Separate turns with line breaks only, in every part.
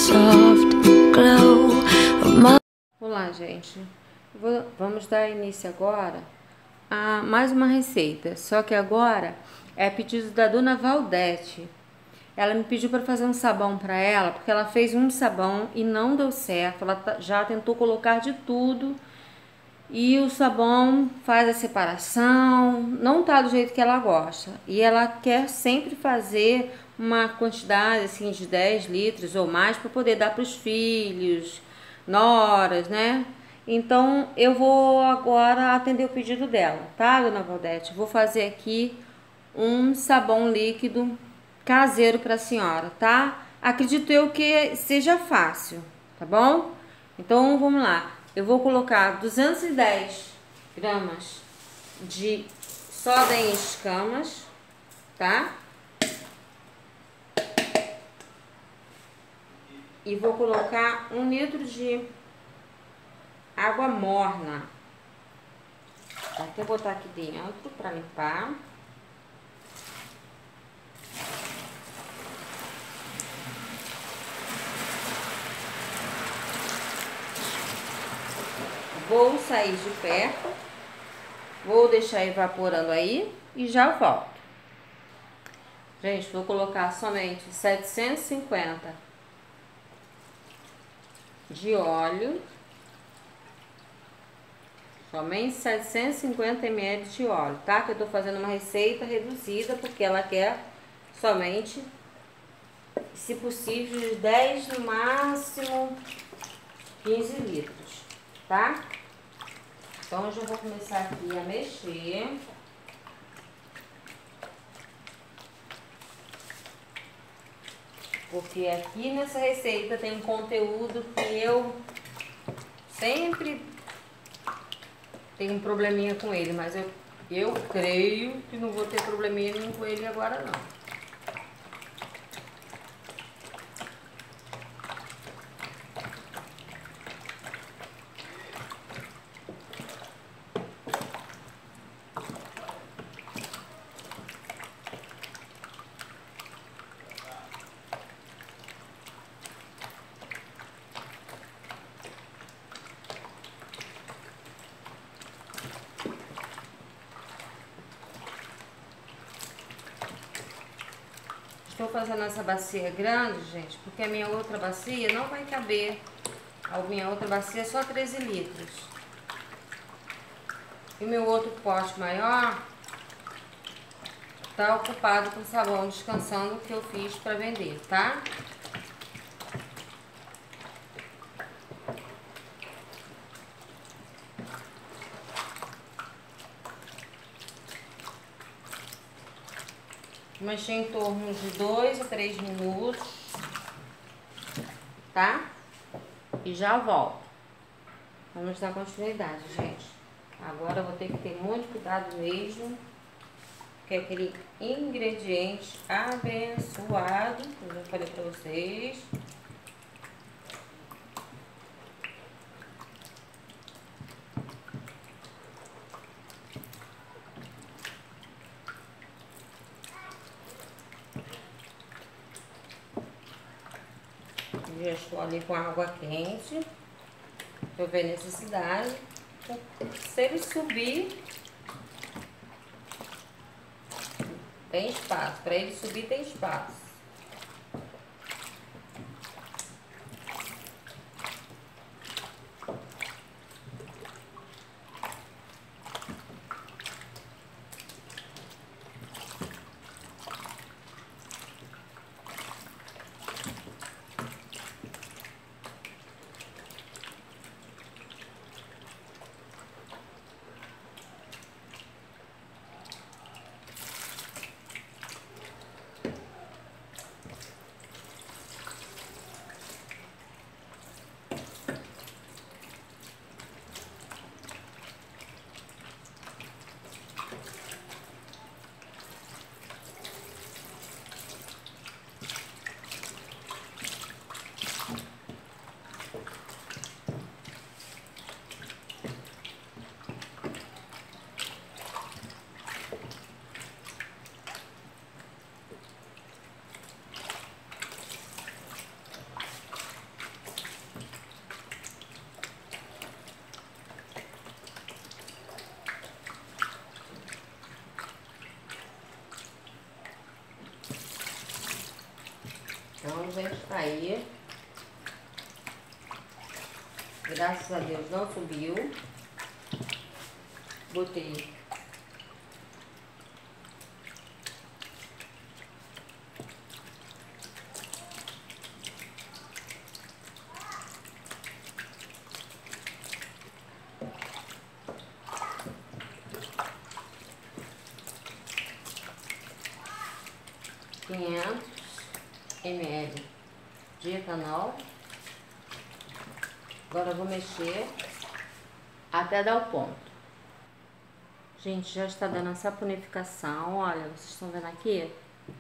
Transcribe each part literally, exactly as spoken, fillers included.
soft glow of my...
Olá, gente. Vou, vamos dar início agora a mais uma receita. Só que agora é pedido da Dona Valdete. Ela me pediu para fazer um sabão para ela, porque ela fez um sabão e não deu certo. Ela já tentou colocar de tudo e o sabão faz a separação, não tá do jeito que ela gosta. E ela quer sempre fazer uma quantidade assim de dez litros ou mais para poder dar para os filhos, noras, né? Então eu vou agora atender o pedido dela, tá, Dona Valdete? Vou fazer aqui um sabão líquido caseiro para a senhora, tá? Acredito eu que seja fácil, tá bom? Então vamos lá. Eu vou colocar duzentos e dez gramas de soda em escamas, tá? E vou colocar um litro de água morna. Vou até botar aqui dentro para limpar. Vou sair de perto, vou deixar evaporando aí e já volto. Gente, vou colocar somente setecentos e cinquenta de óleo, somente setecentos e cinquenta mililitros de óleo, tá? Que eu tô fazendo uma receita reduzida porque ela quer somente, se possível, de dez, no máximo quinze litros, tá? Então, eu já vou começar aqui a mexer. Porque aqui nessa receita tem um conteúdo que eu sempre tenho um probleminha com ele, mas eu, eu creio que não vou ter probleminha nenhum com ele agora não. Estou fazendo essa bacia grande, gente, porque a minha outra bacia não vai caber. A minha outra bacia é só treze litros. E o meu outro pote maior tá ocupado com sabão descansando que eu fiz para vender, tá? Mexer em torno de dois a três minutos, tá? E já volto. Vamos dar continuidade, gente. Agora eu vou ter que ter muito cuidado mesmo, porque é aquele ingrediente abençoado, que eu já falei pra vocês. Já estou ali com água quente. Vou ver necessidade. Se ele subir, tem espaço. Para ele subir, tem espaço. nuvens. Aí, graças a Deus não subiu. Botei quinhentos mililitros de etanol. Agora eu vou mexer até dar o ponto. Gente, já está dando essa saponificação, olha, vocês estão vendo aqui?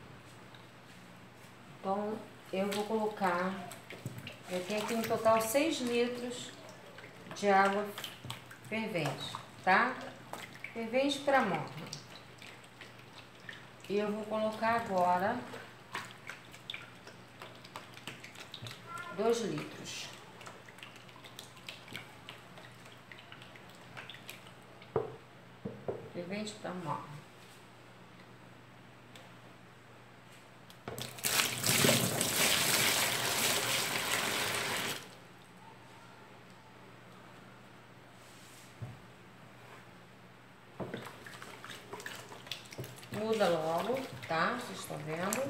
Então, eu vou colocar, eu tenho aqui no total seis litros de água fervente, tá? Fervente para morna. E eu vou colocar agora dois litros. Fervente para morna. Muda logo, tá? Vocês estão vendo?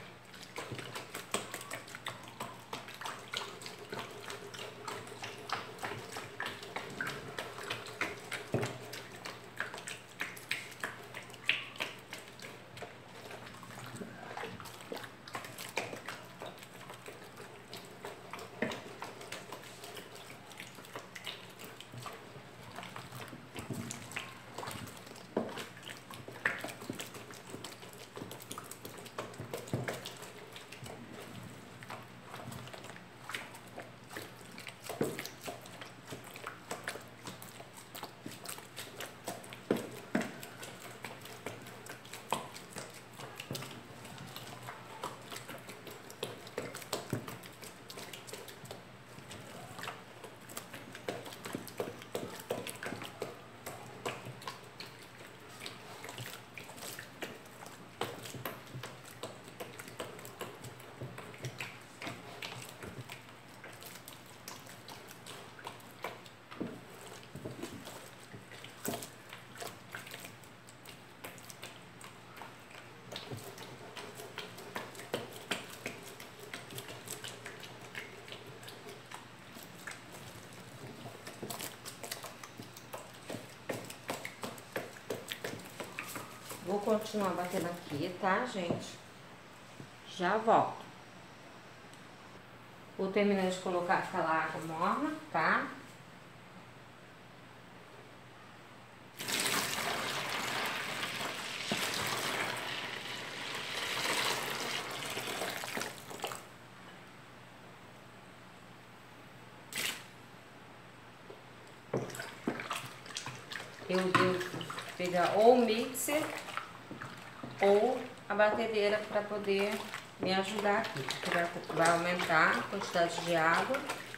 Vou continuar batendo aqui, tá, gente? Já volto. Vou terminar de colocar aquela água morna, tá? Eu devo pegar ou o mixer ou a batedeira para poder me ajudar aqui, porque vai, vai aumentar a quantidade de água.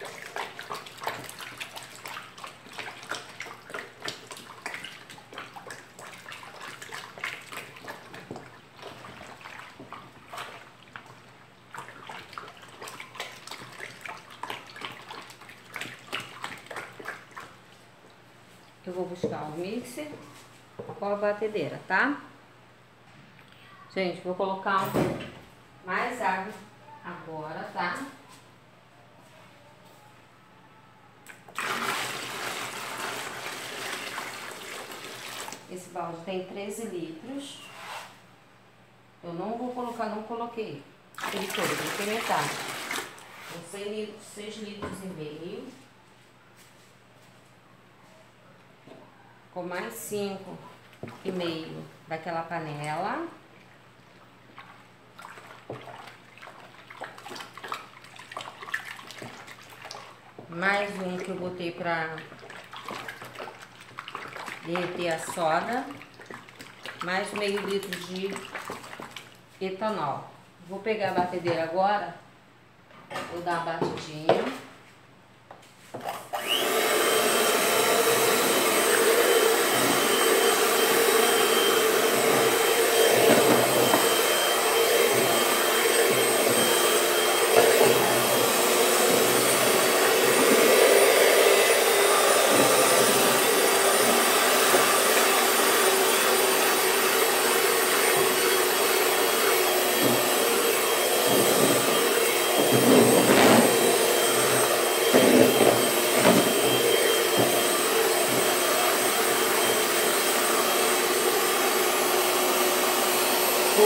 Eu vou buscar o mixer com a batedeira, tá? Gente, vou colocar um, mais água agora, tá? Esse balde tem treze litros. Eu não vou colocar, não coloquei ele todo, coloquei metade. Então, seis litros e meio. Com mais cinco e meio daquela panela. Mais um que eu botei pra derreter a soda. Mais meio litro de etanol. Vou pegar a batedeira agora. Vou dar uma batidinha.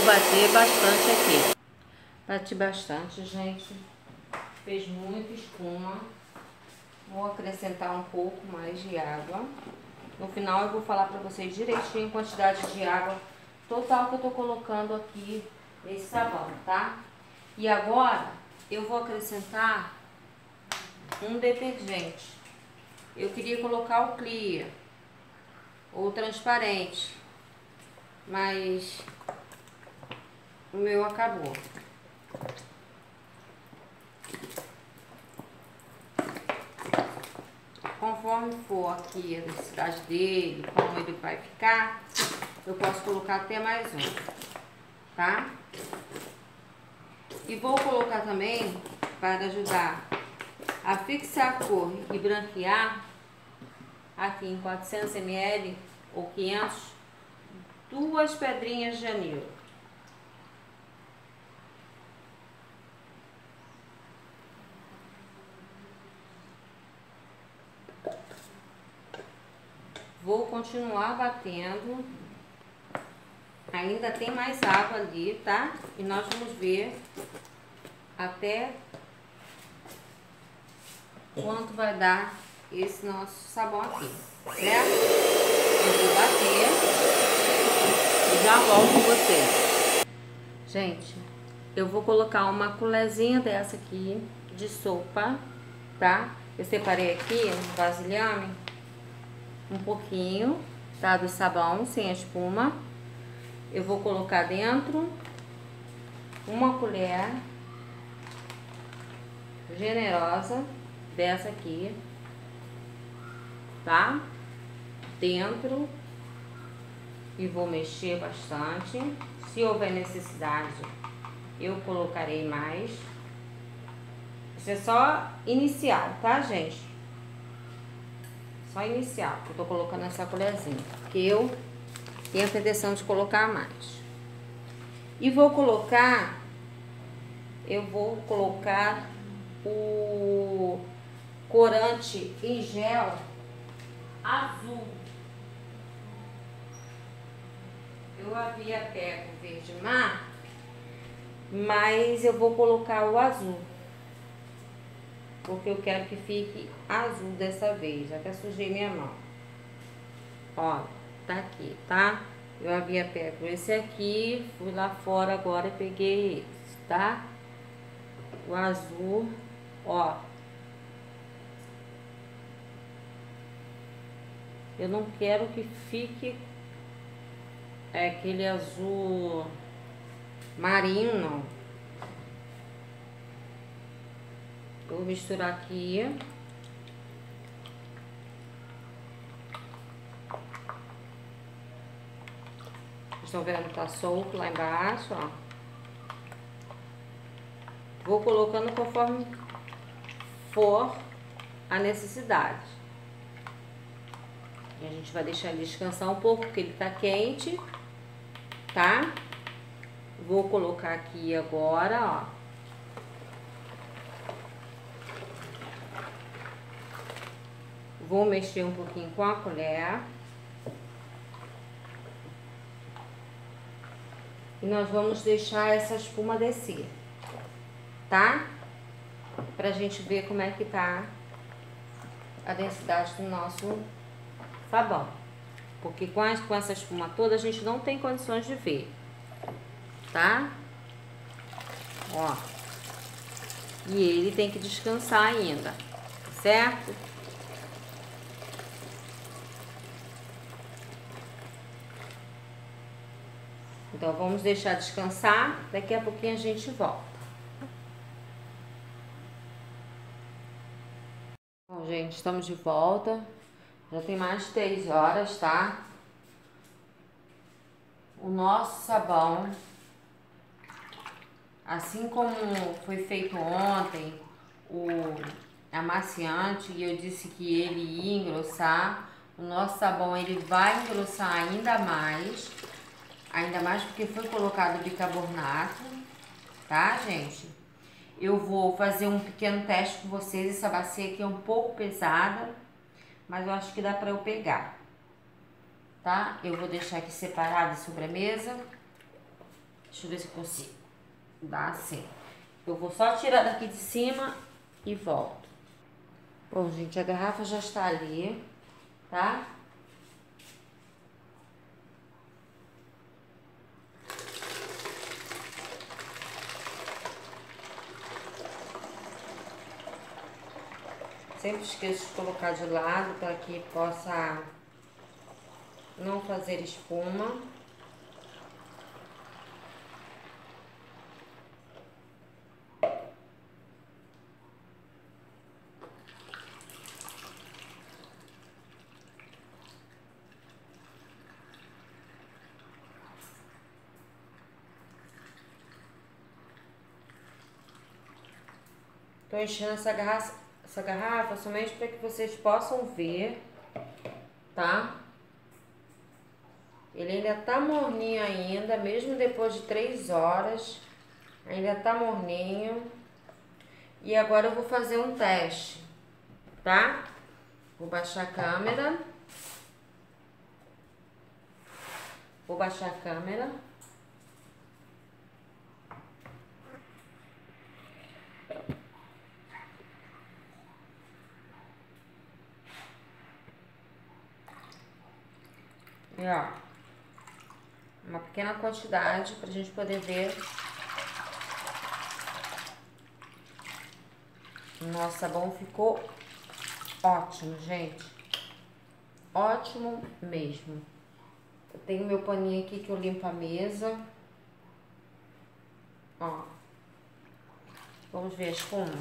bater bastante aqui. Bati bastante, gente. Fez muita espuma. Vou acrescentar um pouco mais de água. No final eu vou falar pra vocês direitinho a quantidade de água total que eu tô colocando aqui nesse sabão, tá? E agora eu vou acrescentar um detergente. Eu queria colocar o Clear ou transparente, mas o meu acabou. Conforme for aqui a densidade dele, como ele vai ficar, eu posso colocar até mais um, tá? E vou colocar também, para ajudar a fixar a cor e branquear, aqui em quatrocentos mililitros ou quinhentos, duas pedrinhas de anil. Vou continuar batendo. Ainda tem mais água ali, tá? E nós vamos ver até quanto vai dar esse nosso sabão aqui, certo? Eu vou bater e já volto com vocês. Gente, eu vou colocar uma colherzinha dessa aqui de sopa, tá? Eu separei aqui no vasilhame um pouquinho, tá? Do sabão sem a espuma. Eu vou colocar dentro uma colher generosa dessa aqui, tá? Dentro, e vou mexer bastante. Se houver necessidade, eu colocarei mais. Isso é só inicial, tá, gente? Só inicial, que eu tô colocando essa colherzinha, porque eu tenho a pretensão de colocar mais. E vou colocar, eu vou colocar o corante em gel azul. Eu havia pego o verde mar, mas eu vou colocar o azul, porque eu quero que fique azul dessa vez. Até sujei minha mão. Ó, tá aqui, tá? Eu havia pego esse aqui, fui lá fora agora e peguei esse, tá? O azul, ó. Eu não quero que fique é, aquele azul marinho, não. Eu vou misturar aqui. Estão vendo que tá solto lá embaixo, ó. Vou colocando conforme for a necessidade. E a gente vai deixar ele descansar um pouco, porque ele tá quente, tá? Vou colocar aqui agora, ó. Vou mexer um pouquinho com a colher. E nós vamos deixar essa espuma descer, tá? Pra gente ver como é que tá a densidade do nosso sabão. Porque com, a, com essa espuma toda a gente não tem condições de ver, tá? Ó. E ele tem que descansar ainda, certo? Então, vamos deixar descansar, daqui a pouquinho a gente volta. Bom, gente, estamos de volta. Já tem mais de três horas, tá? O nosso sabão, assim como foi feito ontem, o amaciante, e eu disse que ele ia engrossar, o nosso sabão ele vai engrossar ainda mais. Ainda mais porque foi colocado bicarbonato, tá, gente? Eu vou fazer um pequeno teste com vocês. Essa bacia aqui é um pouco pesada, mas eu acho que dá pra eu pegar, tá? Eu vou deixar aqui separado sobre a mesa. Deixa eu ver se eu consigo. Dá sim. Eu vou só tirar daqui de cima e volto. Bom, gente, a garrafa já está ali, tá? Sempre esqueço de colocar de lado para que possa não fazer espuma. Tô enchendo essa garrafa, essa garrafa somente para que vocês possam ver, tá? Ele ainda tá morninho ainda, mesmo depois de três horas, ainda tá morninho. E agora eu vou fazer um teste, tá? Vou baixar a câmera. Vou baixar a câmera. E ó, uma pequena quantidade pra gente poder ver. Nosso sabão ficou ótimo, gente. Ótimo mesmo. Eu tenho meu paninho aqui que eu limpo a mesa. Ó. Vamos ver a espuma?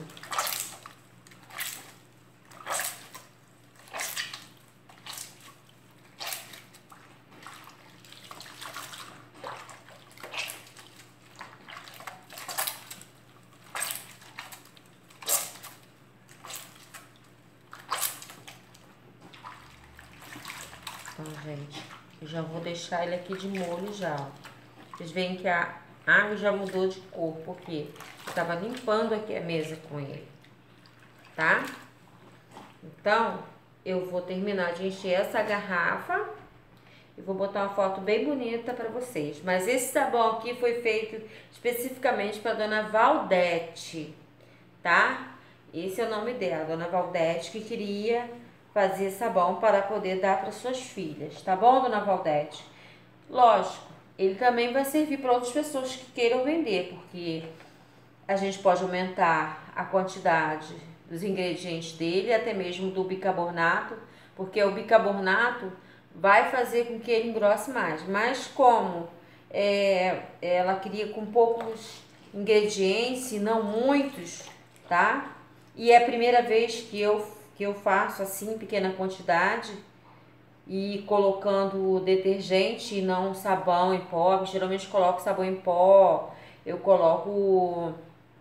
Então, gente, eu já vou deixar ele aqui de molho já, ó. Vocês veem que a água já mudou de cor, porque eu tava limpando aqui a mesa com ele, tá? Então, eu vou terminar de encher essa garrafa e vou botar uma foto bem bonita pra vocês. Mas esse sabão aqui foi feito especificamente pra Dona Valdete, tá? Esse é o nome dela, Dona Valdete, que queria fazer sabão para poder dar para suas filhas, tá bom, Dona Valdete? Lógico, ele também vai servir para outras pessoas que queiram vender, porque a gente pode aumentar a quantidade dos ingredientes dele, até mesmo do bicarbonato, porque o bicarbonato vai fazer com que ele engrosse mais. Mas como é, ela queria com poucos ingredientes e não muitos, tá? E é a primeira vez que eu que eu faço assim, em pequena quantidade, e colocando detergente e não sabão em pó. Geralmente coloco sabão em pó, eu coloco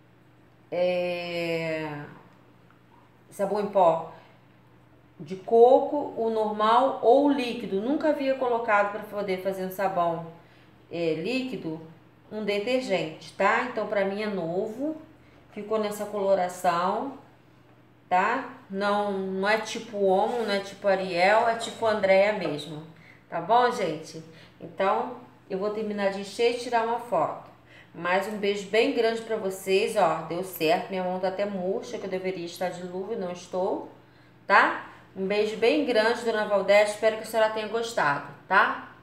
é, sabão em pó de coco, o normal ou o líquido. Nunca havia colocado para poder fazer um sabão é, líquido, um detergente, tá? Então para mim é novo, ficou nessa coloração, tá? Não, não é tipo Omo, não é tipo Ariel, é tipo Andréa mesmo. Tá bom, gente? Então, eu vou terminar de encher e tirar uma foto. Mais um beijo bem grande pra vocês, ó. Deu certo, minha mão tá até murcha, que eu deveria estar de luva e não estou, tá? Um beijo bem grande, Dona Valdete. Espero que a senhora tenha gostado, tá?